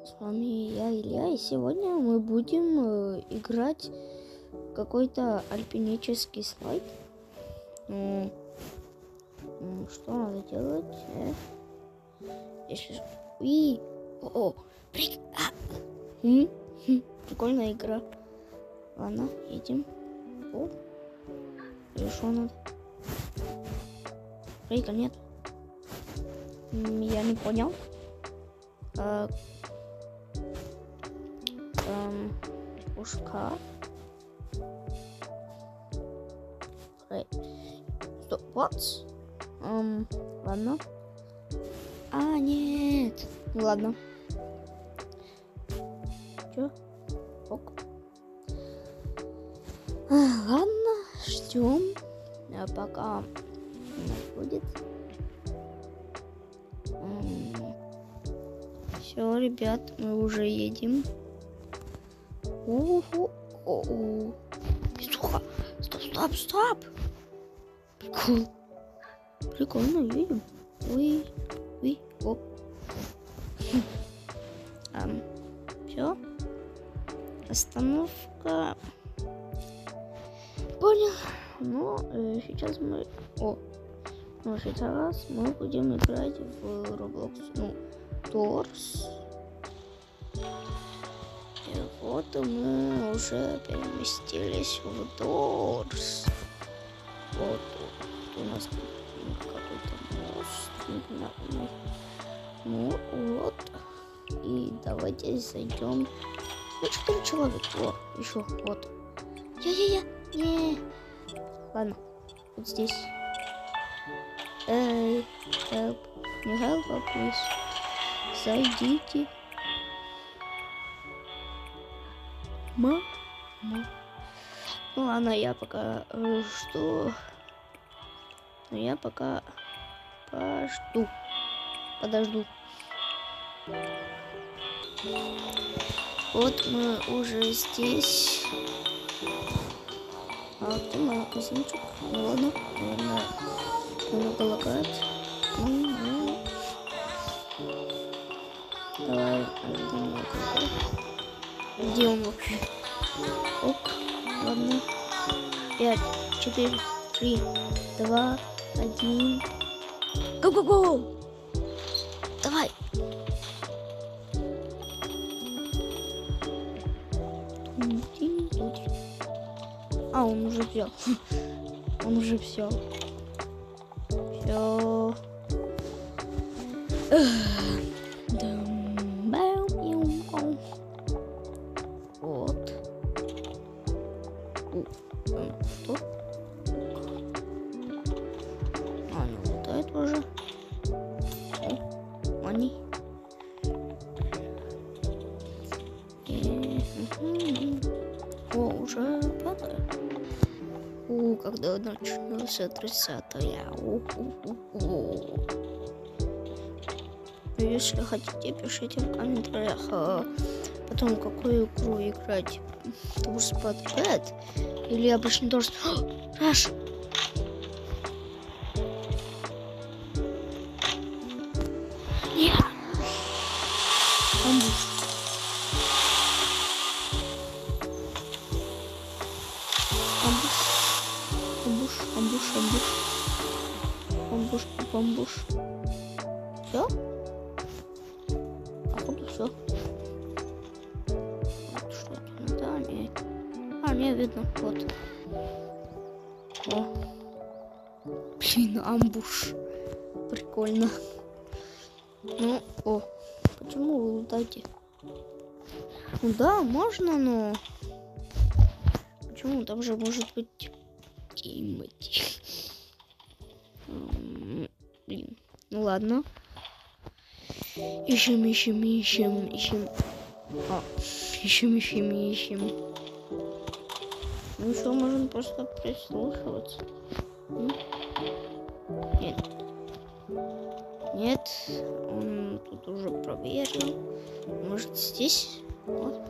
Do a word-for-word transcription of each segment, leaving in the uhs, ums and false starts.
С вами я, Илья, и сегодня мы будем э, играть в какой-то альпинический слайд. Ну, что надо делать? Э? Если... И... О, о, прик... а! Хм, хм, прикольная игра. Ладно, едем. О, и что надо? Прика нет. М, Я не понял. А, эм, пушка. Эй, стоп, what? Эм, ладно. А, нет. Ну ладно. Чё? Ок. А, ладно, ждем. А пока у нас будет. Все, ребят, мы уже едем. Уху, о-о. Сука, стоп, стоп, стоп. Прикол. Прикольно, едем. Ой, ой, оп. Um, все. Остановка. Понял. Ну, э, сейчас мы... О, ну, сейчас мы будем играть в Roblox. Ну, Торс. И вот мы уже переместились в Торс. Вот тут у нас какой-то мост. Ну вот. И давайте зайдем. Ну, четыре человека. О, еще вот. Я-я-я. Не. Ладно. Вот здесь. Эй, help. Не help, а please. Зайдите. Мама. Ну ладно, я пока э, жду. Ну я пока пожду. Подожду. Вот мы уже здесь. А ты магазинчик. Ну ладно, наверное, немного лагает. Ну, давай, где он вообще? Ок, ладно. Пять, четыре, три, два, один. Го-го-го! Давай! А, он уже взял. Он уже все. Все. Вот. Что? А, не лутает уже. О, они. О, уже падает. У, когда начнется тридцатая. Если хотите, пишите в комментариях, а потом какую игру играть. Торс Подбэт или обычный Торс. Раш! Нет! Амбуш. Амбуш, амбуш, амбуш. Амбуш, амбуш. Все? Походу все. Вот что-то. Да, не. А, не видно. Вот. О. Блин, амбуш. Прикольно. Ну, о. Почему вы лутаете? Ну да, можно, но... Почему? Там же может быть... Тимати. Блин. Ну ладно. Ищем, ищем, ищем, ищем. А, ищем, ищем, ищем. Ну что, можем просто прислушиваться. М? Нет. Нет. Он тут уже проверил. Может здесь? Вот.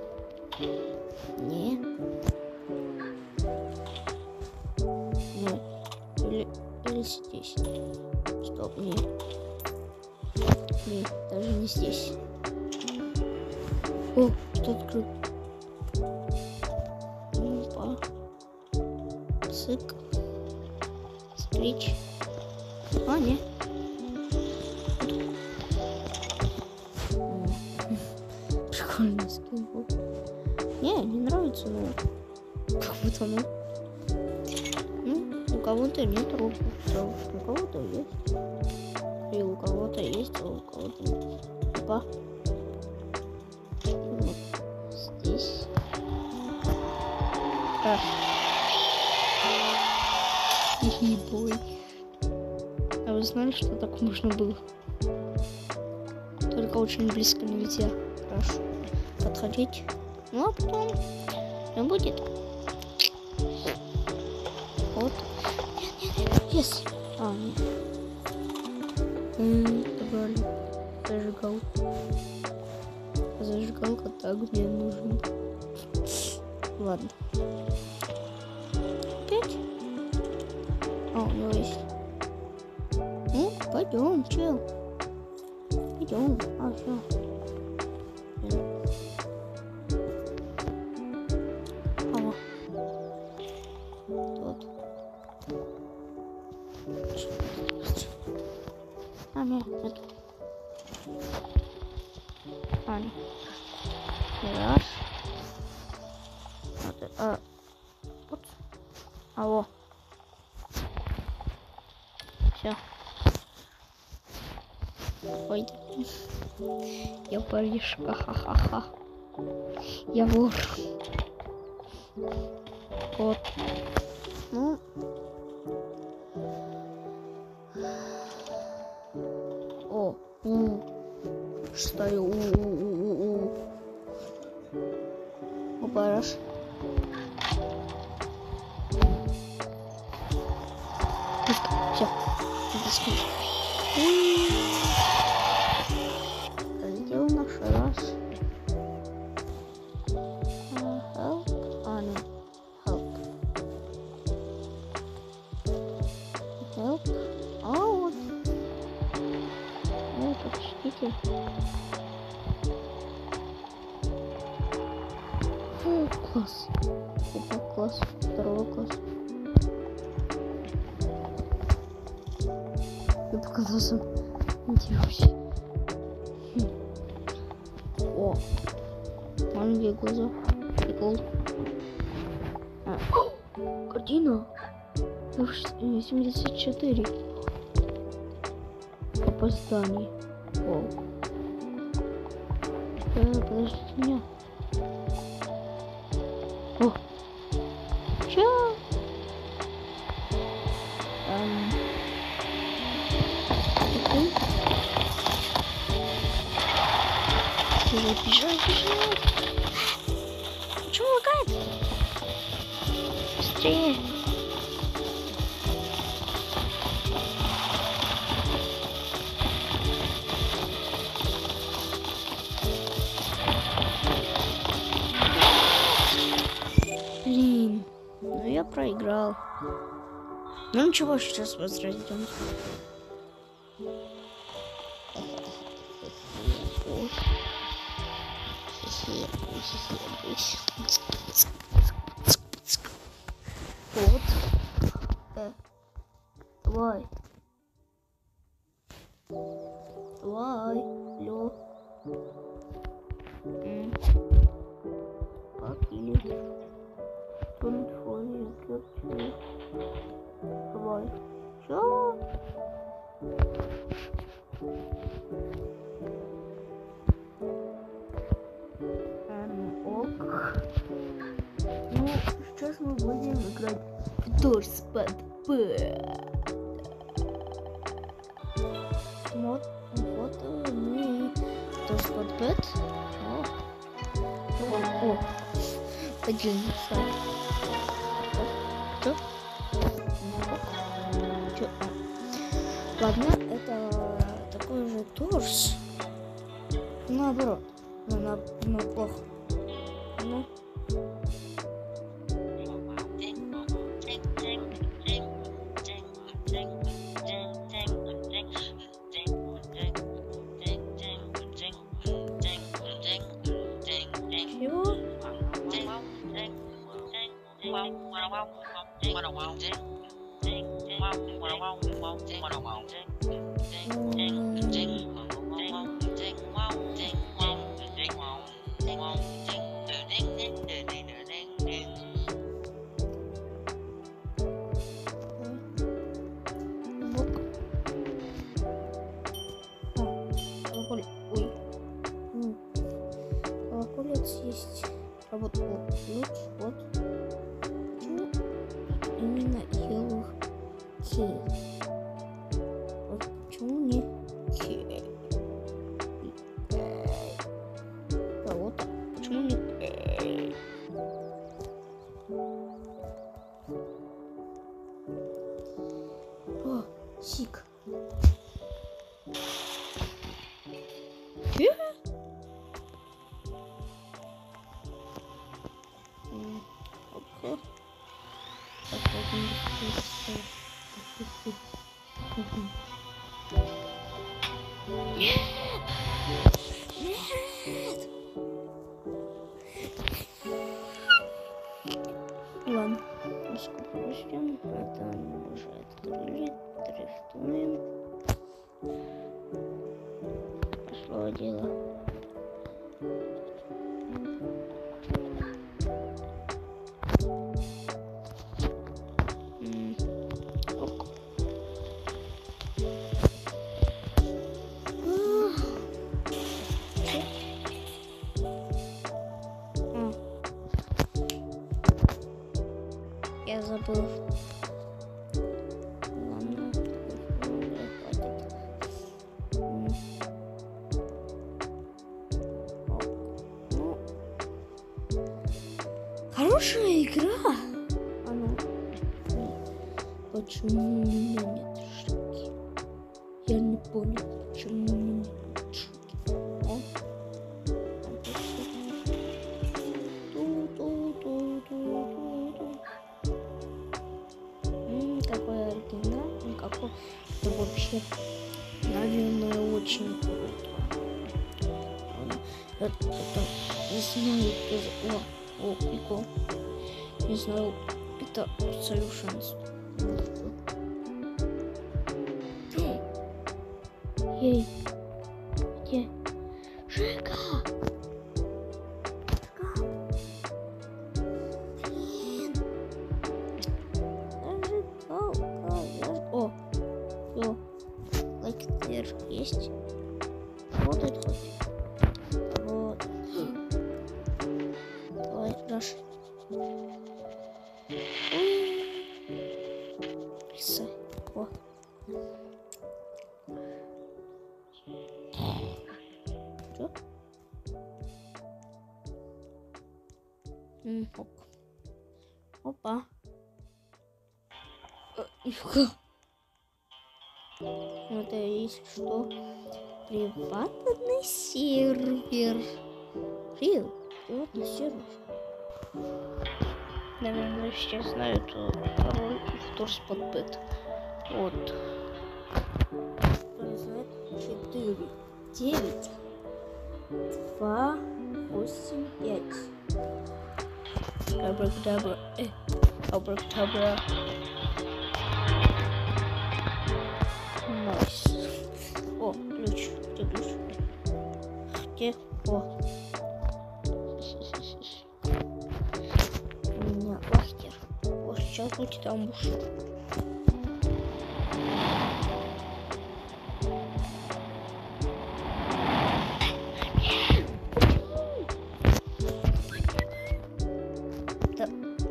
Не. Ну. Или, или здесь. Стоп, нет. Нет, даже не здесь. О, что открыл? Опа. Цик. Скрич. А, не. Прикольный скин был. Не, не нравится, но как будто ну. Ну, у кого-то нет рук, у кого-то есть. И у кого-то есть, а у кого-то нет. Опа. Вот здесь. А. Ебой. А вы знали, что так можно было? Только очень близко нельзя. Хорошо. Подходить. Ну а потом не будет. Вот. Нет, нет, нет. Yes. А, нет. Ммм, добавили. Зажигалку. Зажигалка так мне нужен. Ладно. Опять? А, у него есть. Ну, пойдем, чел. Пойдем. А, все. Ага. Тут. А, нет, нет. А, нет. Раз. Вот, а, вот. Алло. Все. Ой, я Париж. Ха-ха-ха-ха. Я вор. Вот. Ну. О, у. Стою. У-у-у-у-у. О, Париж. Все. Где у нас раз? Help? А, ну. Help. Help? А, вот. Ну, почтите. О, класс. Опа, класс. Второй класс. Я показался. Интересно. О, маленькие глаза. Прикол. А. Картина. семьдесят четыре. Опоздание. О. Да, подождите меня. О. Чё? Эм. Бежать, бежать, бежать. Почему лагает? Быстрее. Блин, ну я проиграл. Ну ничего, сейчас возродим. Вот. Э. Давай. Давай. Лё. Пакили. Телефон, я давай. Чё? Эм, ок. Ну, сейчас мы будем играть в Торспад П. Вот, вот мы Торспад П. О, о, о. Один сайт. Чё? Чё? Ладно, это такой же Торс. Наоборот. Ну, на, ну плохо. Ну. Есть. А вот вот, ключ, вот. Почему именно yellow key? Вот почему не key? А вот так. Почему не key? О, сик. Нет! Нет! Ладно, спустим. Это мы уже открыли. Дрифтуем. Пошло дело. Я забыл. Ладно, хватит. Ну, хорошая игра. А ну, почему у меня нет штуки? Я не понял, почему у меня нет штуки. О. Какой это вообще, наверное, очень круто. Это, это не знаю, это, о, о, прикол. Не знаю, это совершенство. Ей, где? Жека! Есть. Работает хоть. Вот. Давай, Раш. Писай. О. Что? М, ок. Опа. Это есть что? Приватный сервер. Рил, приватный сервер. Наверное, все знают пароль и вторспотбет. Вот. Знает четыре, девять, два, восемь, пять. Абракадабра. Э, абракадабра. Найс. О, ключ. Где ключ? Где? О. У меня лахтер. О, сейчас будет амбуш. Да.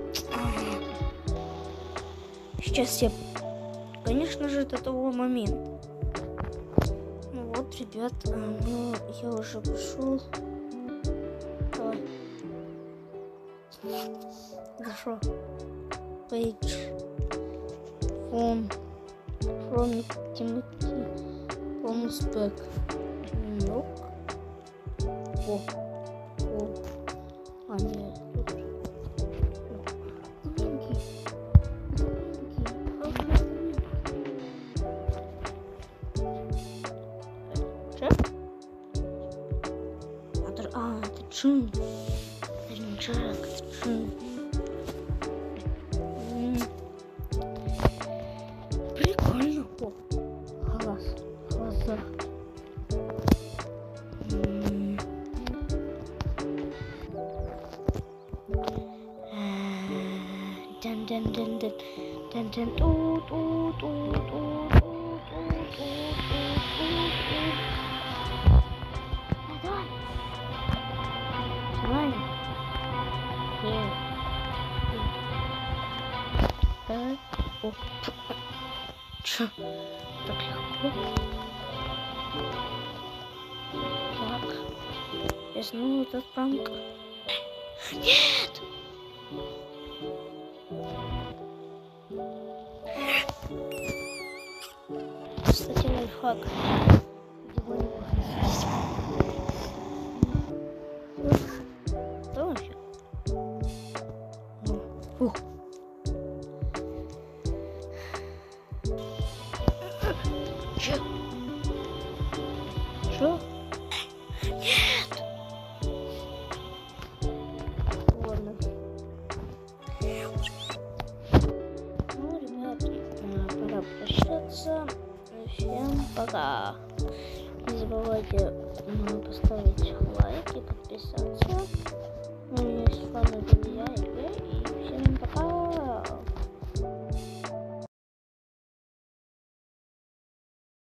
Сейчас я... Конечно же, до того момента. Ну вот, ребят, ну, я уже пришел. Давай. Хорошо. Page. Phone. From Timothy. Phone spec. Нок. О. О. А, нет. Тут. А, это Джин. Это не Джек, это Джин. Тен тен ту ту ту ту ту ту ту. Давай. Давай. Нет. Так. О. Чё? Так легко. Так. Я знаю этот пранк. Нет! Кстати, лайфхак. Его не выходить. Да вообще. Ух. Чё? Чё? Нет! Ладно. Ну, ребятки, пора прощаться. Всем пока. Не забывайте поставить лайки,